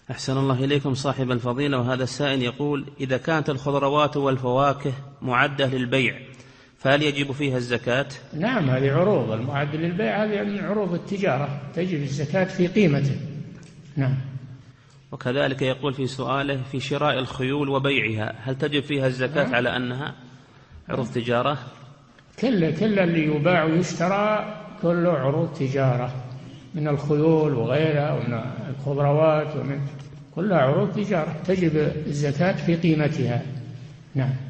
أحسن الله إليكم صاحب الفضيلة. وهذا السائل يقول: إذا كانت الخضروات والفواكه معدة للبيع فهل يجب فيها الزكاة؟ نعم، هذه عروض المعدة للبيع، هذه من عروض التجارة، تجب الزكاة في قيمته. نعم. وكذلك يقول في سؤاله: في شراء الخيول وبيعها هل تجب فيها الزكاة؟ نعم. على أنها عروض تجارة. كل اللي يباع ويشترى كله عروض تجارة، من الخيول وغيرها ومن الخضروات كلها عروض تجارة، تجب الزكاة في قيمتها. نعم.